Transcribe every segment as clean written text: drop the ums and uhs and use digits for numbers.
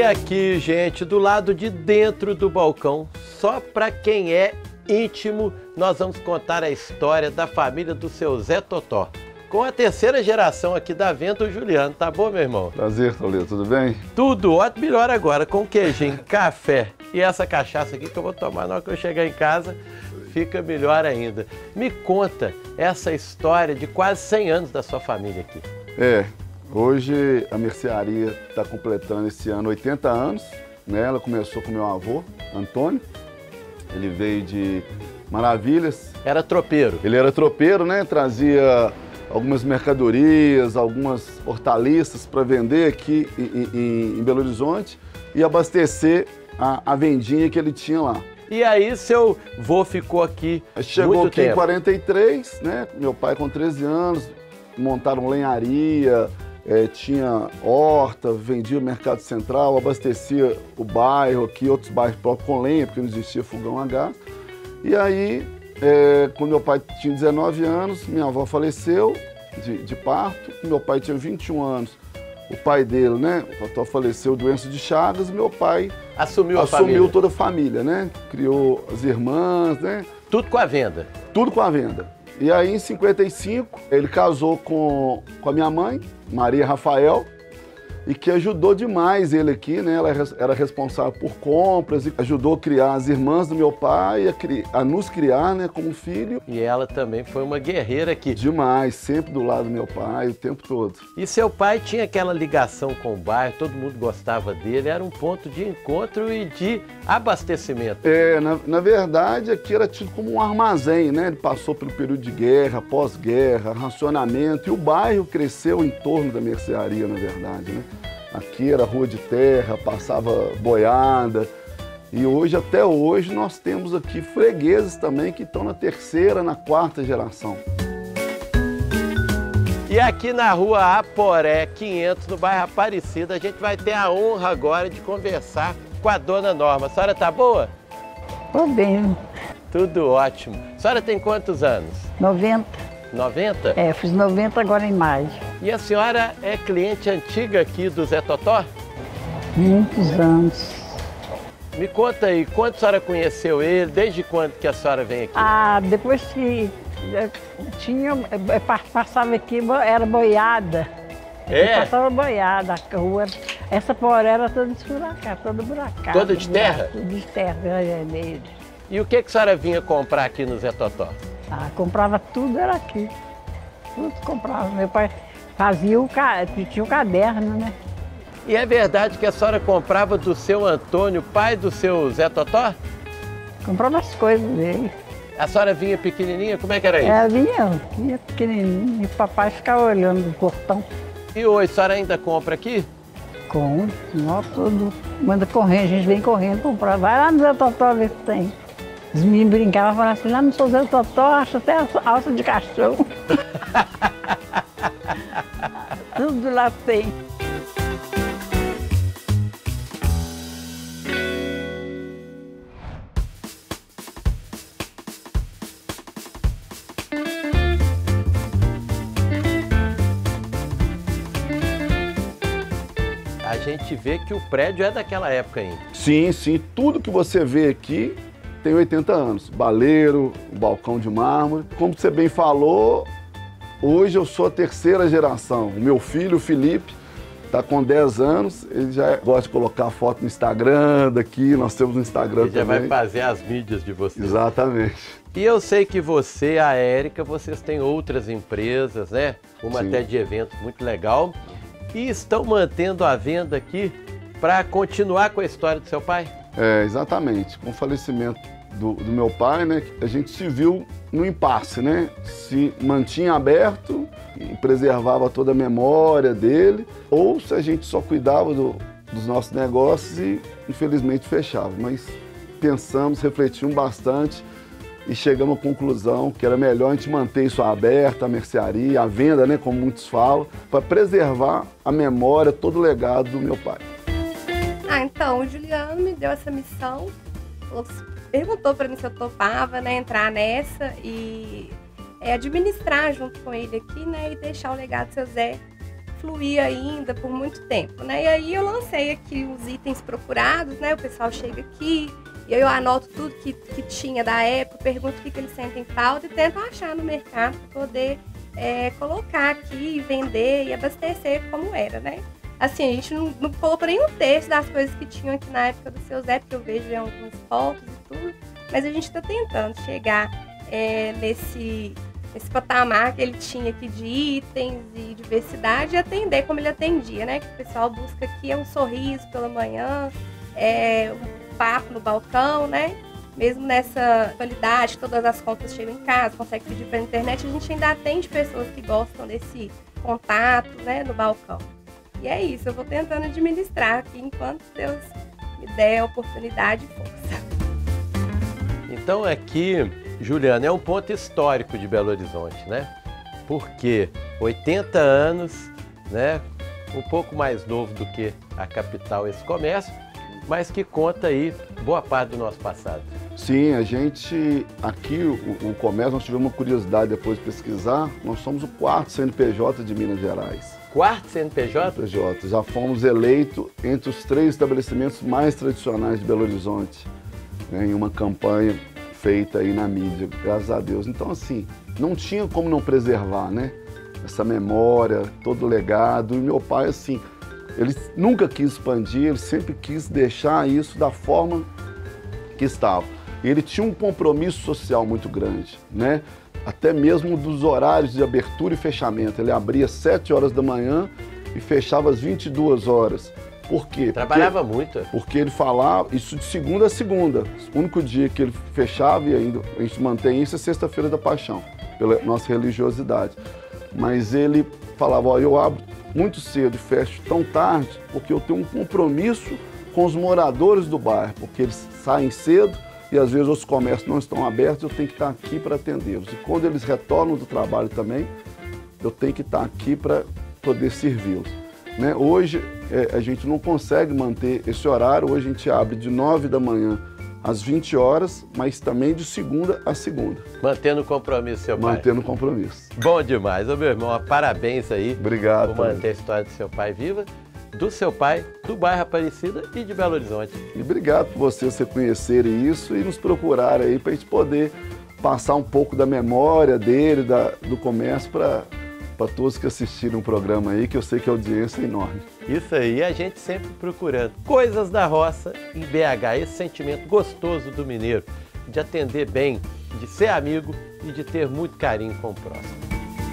aqui, gente, do lado de dentro do balcão, só para quem é íntimo, nós vamos contar a história da família do seu Zé Totó. Com a terceira geração aqui da venda, o Juliano. Tá bom, meu irmão? Prazer, Toledo. Tudo bem? Tudo ótimo. Melhor agora, com queijinho, café e essa cachaça aqui que eu vou tomar na hora que eu chegar em casa, fica melhor ainda. Me conta essa história de quase 100 anos da sua família aqui. Hoje a mercearia está completando esse ano 80 anos. Né? Ela começou com meu avô, Antônio. Ele veio de Maravilhas. Era tropeiro. Ele era tropeiro, né? Trazia algumas mercadorias, algumas hortaliças para vender aqui em Belo Horizonte e abastecer a vendinha que ele tinha lá. E aí seu vô ficou aqui Chegou muito aqui tempo. em 43, né? Meu pai com 13 anos, montaram lenharia, tinha horta, vendia o Mercado Central, abastecia o bairro aqui, outros bairros próprios com lenha, porque não existia fogão a gás. E aí, quando meu pai tinha 19 anos, minha avó faleceu de parto, meu pai tinha 21 anos. O pai dele, né, o Totó faleceu doença de Chagas, e meu pai assumiu toda a família, né? Criou as irmãs, né? Tudo com a venda? Tudo com a venda. E aí, em 55, ele casou com a minha mãe, Maria Rafael, e que ajudou demais ele aqui, né? Ela era responsável por compras e ajudou a criar as irmãs do meu pai, a nos criar, né, como filho. E ela também foi uma guerreira aqui. Demais, sempre do lado do meu pai, o tempo todo. E seu pai tinha aquela ligação com o bairro, todo mundo gostava dele, era um ponto de encontro e de abastecimento. Na verdade, aqui era tido como um armazém, né? Ele passou pelo período de guerra, pós-guerra, racionamento, e o bairro cresceu em torno da mercearia, na verdade, né? Aqui era rua de terra, passava boiada, e hoje, até hoje, nós temos aqui fregueses também que estão na terceira, na quarta geração. E aqui na rua Aporé 500, no bairro Aparecida, a gente vai ter a honra agora de conversar com a dona Norma. A senhora tá boa? Tô bem. Tudo ótimo. A senhora tem quantos anos? 90. 90? Fiz 90 agora em maio. E a senhora é cliente antiga aqui do Zé Totó? Muitos anos. Me conta aí, quando a senhora conheceu ele, desde quando que a senhora vem aqui? Depois que passava aqui, era boiada. Passava boiada, a rua. Essa porra era toda esburacada, toda buracada. Toda de terra? Toda de terra, dele. E o que a senhora vinha comprar aqui no Zé Totó? Comprava tudo, era aqui. Tudo comprava. Meu pai fazia tinha o caderno, né? E é verdade que a senhora comprava do seu Antônio, pai do seu Zé Totó? Comprava as coisas dele. A senhora vinha pequenininha? Como é que era isso? Vinha pequenininho. E o papai ficava olhando no portão. E hoje, a senhora ainda compra aqui? Tudo. Manda correndo, a gente vem correndo comprar. Vai lá no Zé Totó ver se tem. Os meninos brincavam, falavam assim, lá no seu Zé Totó, acho até alça de cachorro. Tudo lá tem. A gente vê que o prédio é daquela época ainda. Sim, sim. Tudo que você vê aqui tem 80 anos. Baleiro, o balcão de mármore. Como você bem falou, hoje eu sou a terceira geração. O meu filho, o Felipe, está com 10 anos. Ele já gosta de colocar foto no Instagram daqui. Nós temos um Instagram ele já também. vai fazer as mídias de vocês. Exatamente. E eu sei que você, a Érica, vocês têm outras empresas, né? Uma Sim. até de eventos muito legal. E estão mantendo a venda aqui para continuar com a história do seu pai? Exatamente. Com o falecimento do meu pai, né, a gente se viu no impasse, né? Se mantinha aberto e preservava toda a memória dele, ou se a gente só cuidava dos nossos negócios e, infelizmente, fechava. Mas pensamos, refletimos bastante e chegamos à conclusão que era melhor a gente manter isso aberto, a mercearia, a venda, né, como muitos falam, para preservar a memória, todo o legado do meu pai. Então, o Juliano me deu essa missão, perguntou para mim se eu topava, né, entrar nessa e administrar junto com ele aqui, né, e deixar o legado do seu Zé fluir ainda por muito tempo, né? E aí eu lancei aqui os itens procurados, né? O pessoal chega aqui e aí eu anoto tudo que tinha da época, pergunto o que eles sentem falta e tento achar no mercado para poder colocar aqui, vender e abastecer como era, né? Assim, a gente não colocou nenhum terço das coisas que tinham aqui na época do Seu Zé, porque eu vejo algumas fotos e tudo, mas a gente está tentando chegar nesse patamar que ele tinha aqui de itens e diversidade e atender como ele atendia, né? Que o pessoal busca aqui um sorriso pela manhã, um papo no balcão, né? Mesmo nessa qualidade, todas as contas chegam em casa, consegue pedir pela internet, a gente ainda atende pessoas que gostam desse contato, né, no balcão. E é isso, eu vou tentando administrar aqui enquanto Deus me der a oportunidade e força. Então aqui, Juliana, é um ponto histórico de Belo Horizonte, né? Porque 80 anos, né? Um pouco mais novo do que a capital esse comércio, mas que conta aí boa parte do nosso passado. Sim, a gente, aqui o comércio, nós tivemos uma curiosidade depois de pesquisar, nós somos o 4º CNPJ de Minas Gerais. 4º CNPJ? CNPJ, já fomos eleitos entre os 3 estabelecimentos mais tradicionais de Belo Horizonte, né, em uma campanha feita aí na mídia, graças a Deus. Então, assim, não tinha como não preservar, né, essa memória, todo o legado. E meu pai, assim, ele nunca quis expandir, ele sempre quis deixar isso da forma que estava. E ele tinha um compromisso social muito grande, né? Até mesmo dos horários de abertura e fechamento. Ele abria às 7 horas da manhã e fechava às 22 horas. Por quê? Trabalhava muito. Porque ele falava isso de segunda a segunda. O único dia que ele fechava, e ainda a gente mantém isso, é Sexta-feira da Paixão, pela nossa religiosidade. Mas ele falava, ó, eu abro muito cedo e fecho tão tarde porque eu tenho um compromisso com os moradores do bairro, porque eles saem cedo e às vezes os comércios não estão abertos, eu tenho que estar aqui para atendê-los. E quando eles retornam do trabalho também, eu tenho que estar aqui para poder servi-los. Né? Hoje a gente não consegue manter esse horário, hoje a gente abre de 9 da manhã às 20 horas, mas também de segunda a segunda. Mantendo o compromisso, seu pai. Mantendo o compromisso. Bom demais. Ô, meu irmão, parabéns aí. Obrigado. Por manter a história do seu pai viva, do seu pai, do bairro Aparecida e de Belo Horizonte. E obrigado por vocês reconhecerem isso e nos procurarem aí para a gente poder passar um pouco da memória dele, do comércio para todos que assistiram o programa aí, que eu sei que a audiência é enorme. Isso aí, a gente sempre procurando coisas da roça em BH, esse sentimento gostoso do mineiro, de atender bem, de ser amigo e de ter muito carinho com o próximo.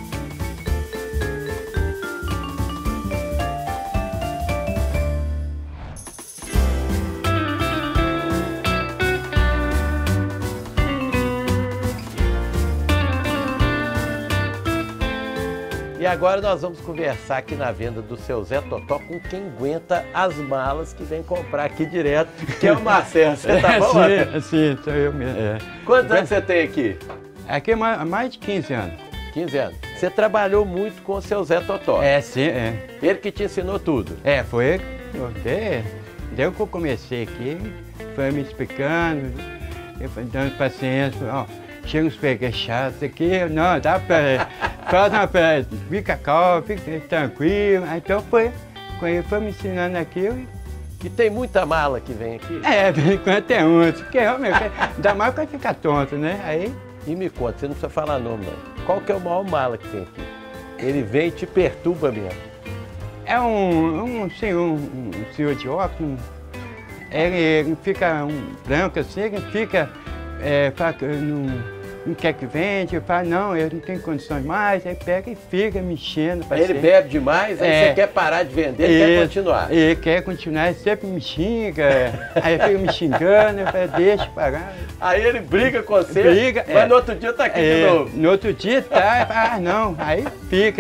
E agora nós vamos conversar aqui na venda do Seu Zé Totó com quem aguenta as malas que vem comprar aqui direto, que é o Marcelo. Você tá bom? Sim, sou eu mesmo. Quantos anos você tem aqui? Aqui é mais de 15 anos. 15 anos. Você trabalhou muito com o Seu Zé Totó. Sim, é. Ele que te ensinou tudo. Foi ele. Desde que eu comecei aqui, foi me explicando, eu fui dando paciência, ó. Chega uns pegues chatos aqui, não, dá pra... fica calmo, fica tranquilo. Então foi me ensinando aquilo. E tem muita mala que vem aqui? De enquanto tem uns, porque realmente, ainda mais quando fica tonto, né? Aí... E me conta, você não precisa falar nome não. Qual que é o maior mala que tem aqui? Ele vem e te perturba mesmo. É um senhor de óculos, ele fica branco assim, ele fica... não quer que vende, fala, não, eu não tenho condições mais, aí pega e fica me enchendo. Ele bebe demais, aí você quer parar de vender, ele quer continuar. Ele quer continuar, ele sempre me xinga, aí fica me xingando, eu falo, deixa parar. Aí ele briga com você, mas no outro dia tá aqui de novo. No outro dia tá, não, aí fica.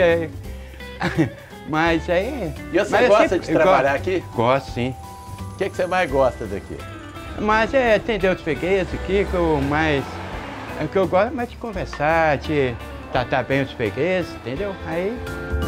Mas aí... E você gosta de trabalhar aqui? Gosto, sim. O que você mais gosta daqui? Mas atender os fregueses aqui, que eu gosto mais de conversar, de tratar bem os fregueses, entendeu? Aí...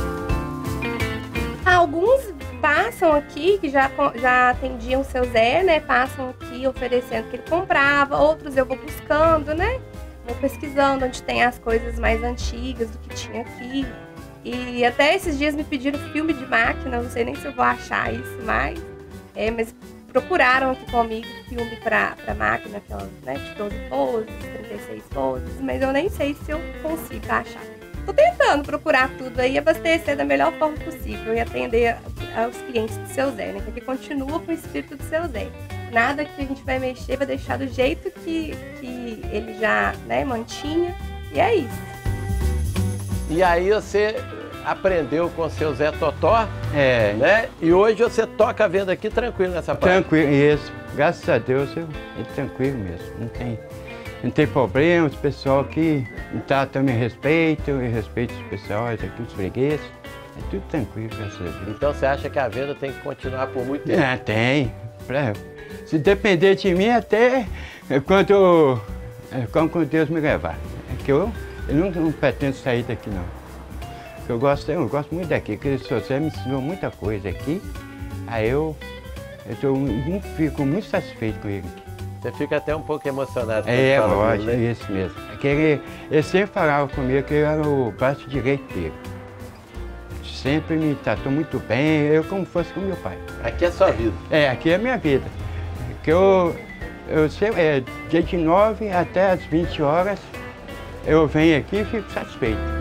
Alguns passam aqui, que já atendiam o Seu Zé, né? Passam aqui oferecendo o que ele comprava, outros eu vou buscando, né? Vou pesquisando onde tem as coisas mais antigas do que tinha aqui. E até esses dias me pediram filme de máquina, não sei nem se eu vou achar isso mais. Mas procuraram aqui comigo filme para máquina, aquelas, né, de 12 poses, 36 poses, mas eu nem sei se eu consigo achar. Tô tentando procurar tudo aí, abastecer da melhor forma possível e atender aos clientes do Seu Zé, né? Que aqui continua com o espírito do Seu Zé. Nada que a gente vai mexer, vai deixar do jeito que ele já, né, mantinha, e é isso. E aí você aprendeu com o seu Zé Totó, né? E hoje você toca a venda aqui tranquilo nessa parte. Tranquilo, isso. Graças a Deus, é tranquilo mesmo. Não tem problema, o pessoal aqui também respeito, e respeito os pessoais aqui, os fregueses. É tudo tranquilo, graças a Deus. Então você acha que a venda tem que continuar por muito tempo? Tem. Se depender de mim, até quando Deus me levar. É que eu não pretendo sair daqui, não. Eu gosto muito daqui, porque o Seu Zé me ensinou muita coisa aqui. Aí eu fico muito satisfeito com ele aqui. Você fica até um pouco emocionado. Lógico, é isso mesmo. Ele sempre falava comigo que eu era o braço direito dele. Sempre me tratou muito bem, eu como fosse com meu pai. Aqui é sua vida. Aqui é a minha vida. Que eu sempre, dia de 9 até as 20 horas, eu venho aqui e fico satisfeito.